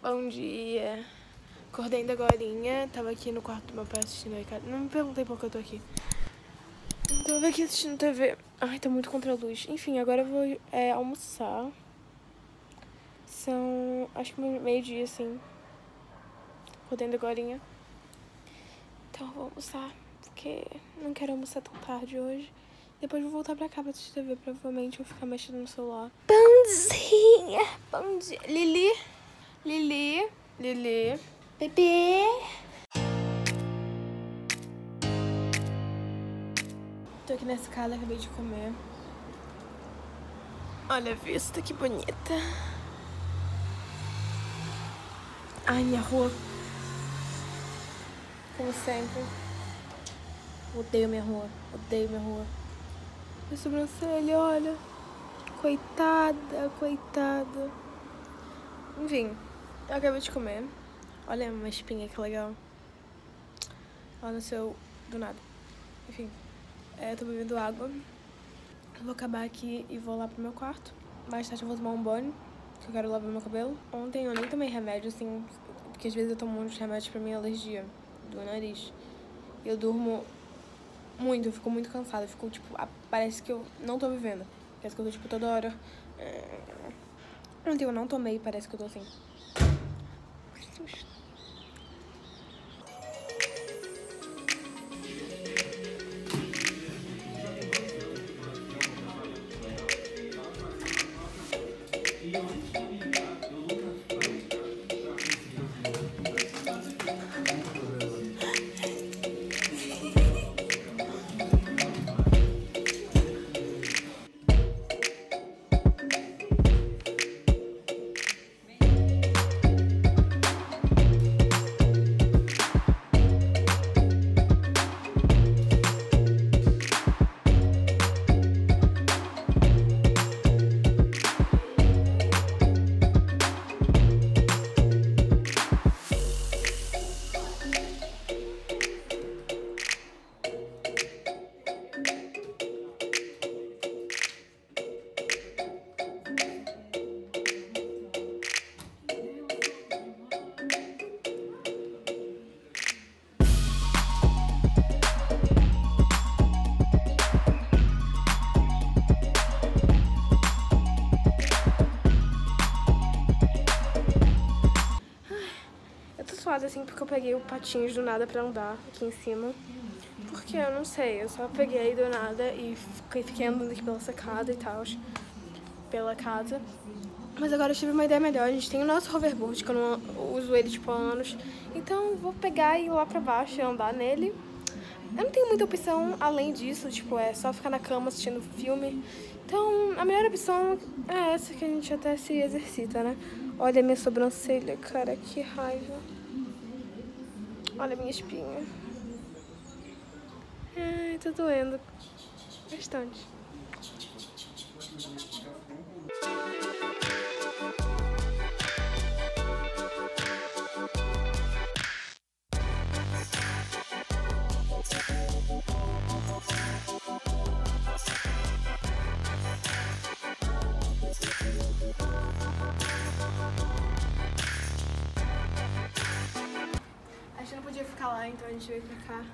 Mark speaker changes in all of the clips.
Speaker 1: Bom dia. Acordei ainda agorinha. Tava aqui no quarto do meu pai assistindo aí, cara. Não me perguntei por que eu tô aqui. Tava aqui assistindo TV. Ai, tá muito contra a luz. Enfim, agora eu vou almoçar. São, acho que meio-dia, assim. Acordei ainda agorinha. Então eu vou almoçar, porque não quero almoçar tão tarde hoje. Depois vou voltar pra cá pra assistir TV. Provavelmente vou ficar mexendo no celular. Pãozinha! Bom dia. Lili. Bebê. Tô aqui na escada, acabei de comer. Olha a vista, que bonita. Ai, minha rua. Como sempre. Odeio minha rua. Minha sobrancelha, olha. Coitada. Enfim, eu acabei de comer. Olha uma espinha, que legal. Ela nasceu do nada. Enfim, eu tô bebendo água. Eu vou acabar aqui e vou lá pro meu quarto. Mais tarde eu vou tomar um banho, que eu quero lavar meu cabelo. Ontem eu nem tomei remédio, assim, porque às vezes eu tomo uns remédios pra minha alergia do nariz. Eu durmo muito, eu fico muito cansada. Eu fico, tipo, parece que eu não tô vivendo. Parece que eu tô, tipo, toda hora. Ontem eu não tomei, parece que eu tô assim. Assim, porque eu peguei o patins do nada pra andar aqui em cima. Porque eu não sei, eu só peguei do nada e fiquei andando aqui pela sacada e tal, pela casa. Mas agora eu tive uma ideia melhor. A gente tem o nosso hoverboard, que eu não uso ele tipo há anos. Então eu vou pegar e ir lá pra baixo e andar nele. Eu não tenho muita opção além disso, tipo, é só ficar na cama assistindo filme. Então a melhor opção é essa, que a gente até se exercita, né? Olha a minha sobrancelha, cara, que raiva. Olha a minha espinha. Ai, tá doendo bastante. A gente não podia ficar lá, então a gente veio pra cá.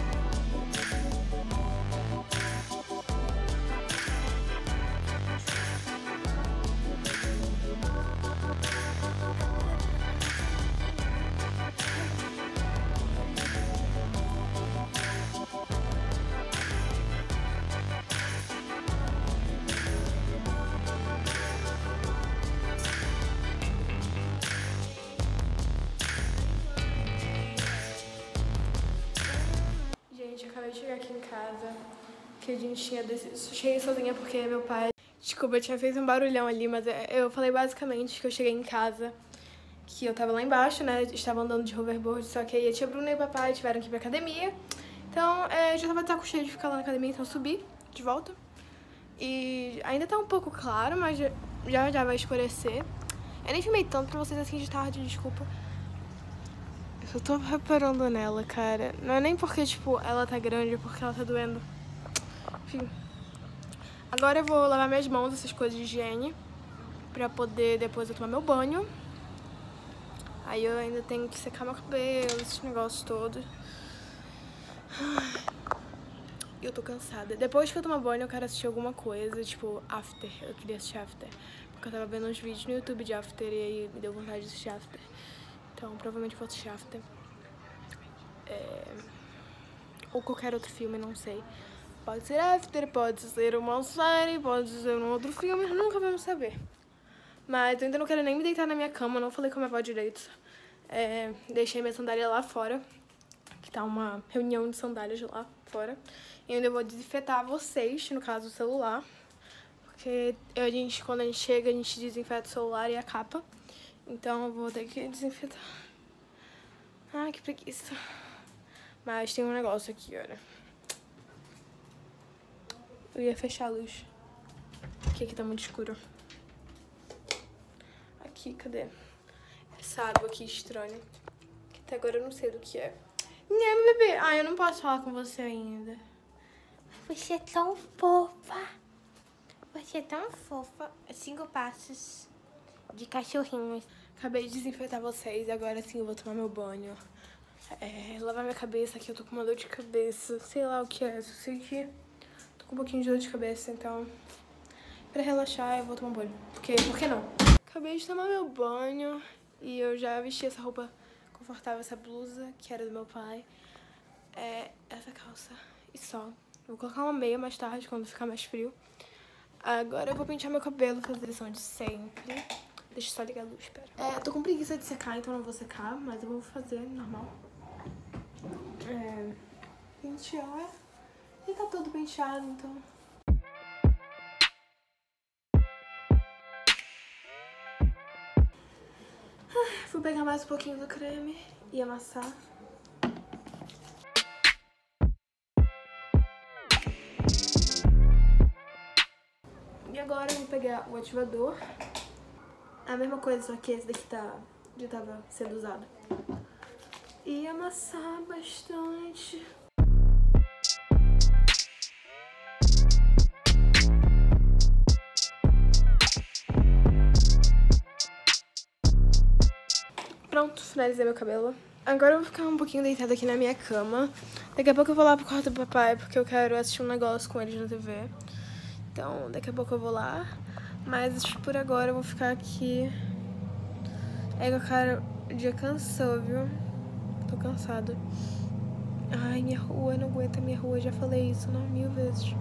Speaker 1: Acabei de chegar aqui em casa, que a gente tinha cheguei sozinha porque meu pai... Desculpa, eu tinha feito um barulhão ali, mas eu falei basicamente que eu cheguei em casa, que eu tava lá embaixo, né, estava andando de hoverboard, só que aí a tia Bruna e o papai tiveram que ir pra academia. Então, eu já tava de saco cheio de ficar lá na academia, então eu subi de volta. E ainda tá um pouco claro, mas já vai escurecer. Eu nem filmei tanto pra vocês assim de tarde, desculpa. Eu tô reparando nela, cara. Não é nem porque, tipo, ela tá grande, é porque ela tá doendo. Enfim. Agora eu vou lavar minhas mãos, essas coisas de higiene, pra poder depois eu tomar meu banho. Aí eu ainda tenho que secar meu cabelo, esse negócio todo. Eu tô cansada. Depois que eu tomar banho, eu quero assistir alguma coisa, tipo, After. Eu queria assistir After. Porque eu tava vendo uns vídeos no YouTube de After e aí me deu vontade de assistir After. Então, provavelmente vou assistir After. Ou qualquer outro filme, não sei. Pode ser After, pode ser uma série, pode ser um outro filme, nunca vamos saber. Mas eu ainda não quero nem me deitar na minha cama, não falei com a minha avó direito. Deixei minha sandália lá fora, que tá uma reunião de sandálias lá fora. E ainda vou desinfetar vocês, no caso o celular. Porque quando a gente chega, a gente desinfeta o celular e a capa. Então eu vou ter que desinfetar. Ah, que preguiça. Mas tem um negócio aqui, olha. Eu ia fechar a luz. Porque aqui tá muito escuro. Aqui, cadê? Essa água aqui estranha. Que até agora eu não sei do que é. Meu bebê. Ah, eu não posso falar com você ainda. Você é tão fofa. Você é tão fofa. 5 passos de cachorrinhos. Acabei de desinfetar vocês. Agora sim eu vou tomar meu banho. Lavar minha cabeça, que eu tô com uma dor de cabeça. Sei lá o que é. Só sei que tô com um pouquinho de dor de cabeça, então... Pra relaxar, eu vou tomar banho. Por que não? Acabei de tomar meu banho. E eu já vesti essa roupa confortável, essa blusa, que era do meu pai. Essa calça e só. Vou colocar uma meia mais tarde, quando ficar mais frio. Agora eu vou pentear meu cabelo, fazer a lição de sempre. Deixa eu só ligar a luz, espera. Tô com preguiça de secar, então não vou secar, mas eu vou fazer normal. Pentear. E tá todo penteado, então... Vou pegar mais um pouquinho do creme e amassar. E agora eu vou pegar o ativador. A mesma coisa, só que esse daqui já tava sendo usado. E amassar bastante. Pronto, finalizei meu cabelo. Agora eu vou ficar um pouquinho deitada aqui na minha cama. Daqui a pouco eu vou lá pro quarto do papai, porque eu quero assistir um negócio com eles na TV. Então, daqui a pouco eu vou lá. Mas por agora eu vou ficar aqui. Que o cara, o dia cansou, viu? Tô cansada. Ai, minha rua, não aguento a minha rua. Já falei isso, não, 1000 vezes.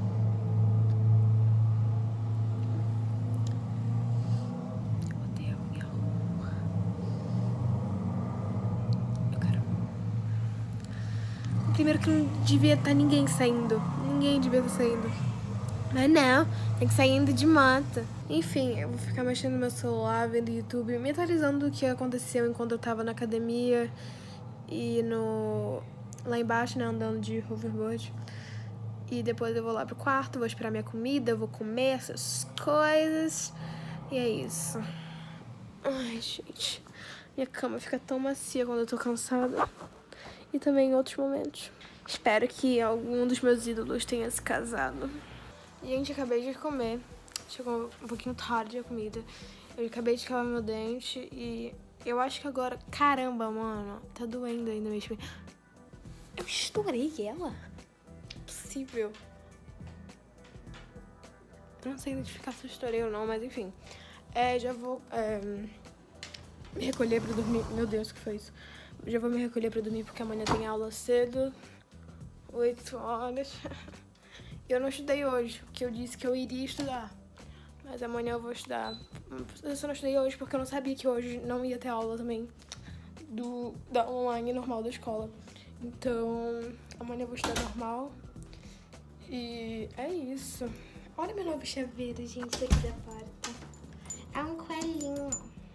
Speaker 1: Primeiro que não devia estar ninguém saindo. Ninguém devia estar saindo. Mas não, tem que sair indo de moto. Enfim, eu vou ficar mexendo no meu celular, vendo YouTube, me atualizando do que aconteceu enquanto eu tava na academia e lá embaixo, né, andando de hoverboard. E depois eu vou lá pro quarto, vou esperar minha comida, vou comer essas coisas. E é isso. Ai, gente. Minha cama fica tão macia quando eu tô cansada. E também em outros momentos. Espero que algum dos meus ídolos tenha se casado. Gente, acabei de comer. Chegou um pouquinho tarde a comida. Eu acabei de escovar meu dente e eu acho que agora... Caramba, mano. Tá doendo ainda mesmo. Eu estourei ela? Impossível. Eu não sei identificar se eu estourei ou não, mas enfim. Já vou me recolher pra dormir. Meu Deus, o que foi isso? Já vou me recolher pra dormir porque amanhã tem aula cedo. 8 horas. Eu não estudei hoje, porque eu disse que eu iria estudar. Mas amanhã eu vou estudar. Eu só não estudei hoje porque eu não sabia que hoje não ia ter aula também. Da online normal da escola. Então, amanhã eu vou estudar normal. E é isso. Olha meu novo chaveiro, gente, aqui da porta. É um coelhinho.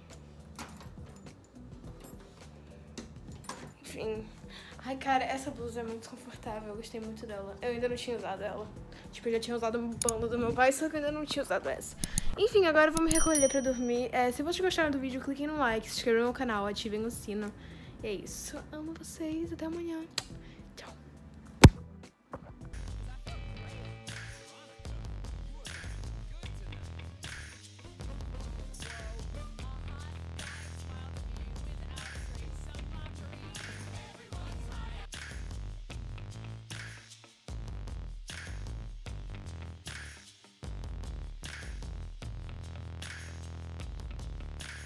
Speaker 1: Enfim. Ai, cara, essa blusa é muito desconfortável. Eu gostei muito dela. Eu ainda não tinha usado ela. Tipo, eu já tinha usado um bando do meu pai, só que eu ainda não tinha usado essa. Enfim, agora eu vou me recolher pra dormir. Se vocês gostaram do vídeo, cliquem no like, se inscrevam no canal, ativem o sino. E é isso. Amo vocês. Até amanhã.